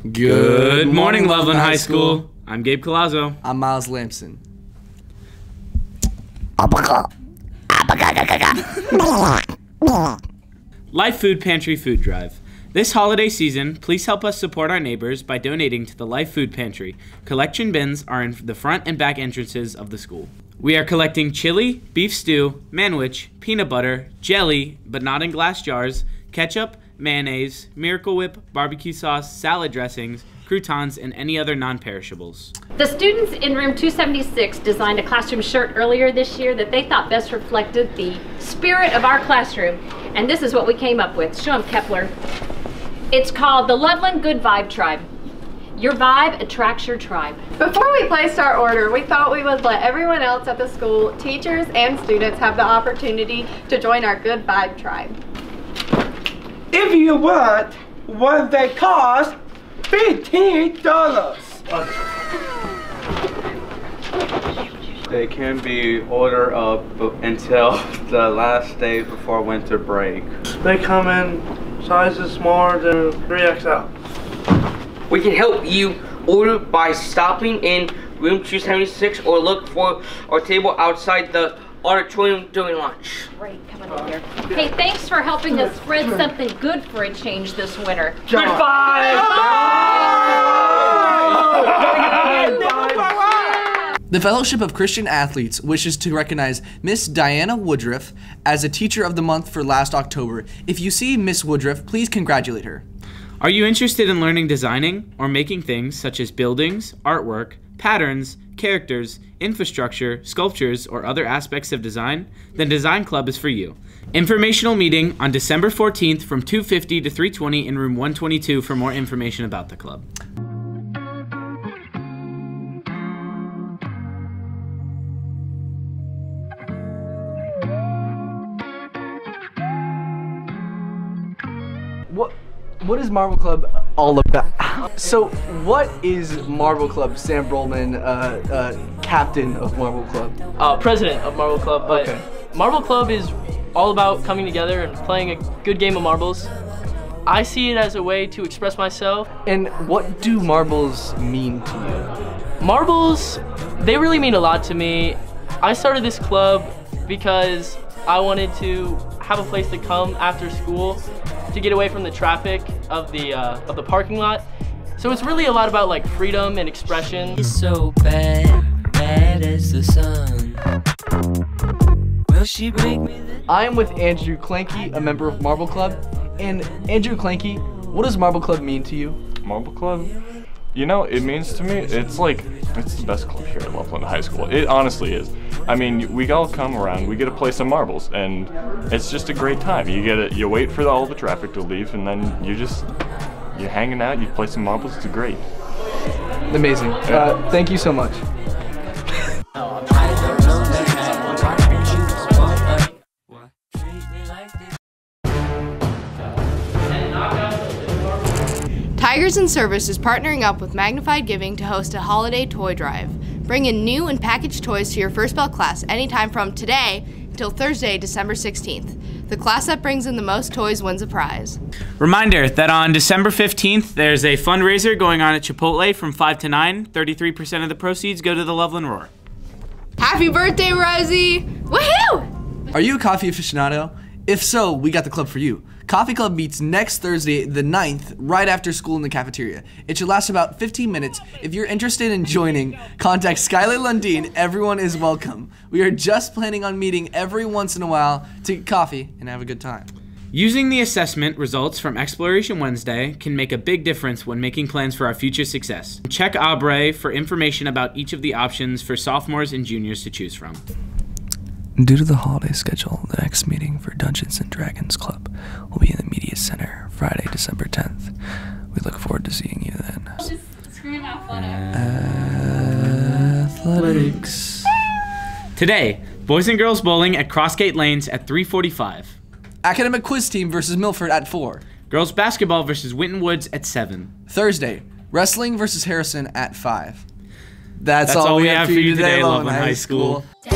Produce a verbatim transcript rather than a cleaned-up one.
Good morning, Loveland High School. I'm Gabe Colazzo. I'm Miles Lamson. Life Food Pantry Food Drive. This holiday season, please help us support our neighbors by donating to the Life Food Pantry. Collection bins are in the front and back entrances of the school. We are collecting chili, beef stew, manwich, peanut butter, jelly, but not in glass jars, ketchup, mayonnaise, Miracle Whip, barbecue sauce, salad dressings, croutons, and any other non-perishables. The students in room two seventy-six designed a classroom shirt earlier this year that they thought best reflected the spirit of our classroom. And this is what we came up with. Show them, Kepler. It's called the Loveland Good Vibe Tribe. Your vibe attracts your tribe. Before we placed our order, we thought we would let everyone else at the school, teachers and students, have the opportunity to join our Good Vibe Tribe. If you want one that costs fifteen dollars. They can be ordered up until the last day before winter break. They come in sizes smaller than three X L. We can help you order by stopping in room two seventy-six or look for our table outside the auditorium during lunch. Great, coming in here. Hey, thanks for helping us spread something good for a change this winter. Good vibe! The Fellowship of Christian Athletes wishes to recognize Miss Diana Woodruff as a Teacher of the Month for last October. If you see Miss Woodruff, please congratulate her. Are you interested in learning designing or making things such as buildings, artwork, patterns, characters, infrastructure, sculptures, or other aspects of design? Then Design Club is for you. Informational meeting on December fourteenth from two fifty to three twenty in room one twenty-two for more information about the club. What what is Marble Club all about? So what is Marble Club? Sam Brolman, uh, uh, captain of Marble Club. Uh, president of Marble Club, but okay. Marble Club is all about coming together and playing a good game of marbles. I see it as a way to express myself. And what do marbles mean to you? Marbles, they really mean a lot to me. I started this club because I wanted to have a place to come after school to get away from the traffic of the uh, of the parking lot. So it's really a lot about like freedom and expression. It's so bad, bad as the sun. Will she break me? I am with Andrew Clanky, a member of Marble Club. And Andrew Clanky, what does Marble Club mean to you? Marble Club? You know, it means to me, it's like, it's the best club here at Loveland High School. It honestly is. I mean, we all come around, we get to play some marbles, and it's just a great time. You get it, you wait for all the traffic to leave, and then you just, you're hanging out, you play some marbles, it's great. Amazing. Yeah. Uh, thank you so much. Tigers in Service is partnering up with Magnified Giving to host a holiday toy drive. Bring in new and packaged toys to your First Bell class anytime from today until Thursday, December sixteenth. The class that brings in the most toys wins a prize. Reminder that on December fifteenth, there's a fundraiser going on at Chipotle from five to nine. thirty-three percent of the proceeds go to the Loveland Roar. Happy birthday, Rosie! Woohoo! Are you a coffee aficionado? If so, we got the club for you. Coffee Club meets next Thursday, the ninth, right after school in the cafeteria. It should last about fifteen minutes. If you're interested in joining, contact Skylar Lundeen. Everyone is welcome. We are just planning on meeting every once in a while to get coffee and have a good time. Using the assessment results from Exploration Wednesday can make a big difference when making plans for our future success. Check Abre for information about each of the options for sophomores and juniors to choose from. Due to the holiday schedule, the next meeting for Dungeons and Dragons Club will be in the Media Center, Friday, December tenth. We look forward to seeing you then. Just scream out fun. Athletics. Today, boys and girls bowling at Crossgate Lanes at three forty-five. Academic quiz team versus Milford at four. Girls basketball versus Winton Woods at seven. Thursday, wrestling versus Harrison at five. That's, That's all, all we we have have for you today, today, Loveland Loveland High High School. School.